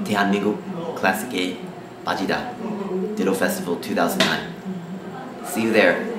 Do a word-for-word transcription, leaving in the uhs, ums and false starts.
대한민국 클래식에 빠지다. Ditto Festival two thousand nine. See you there.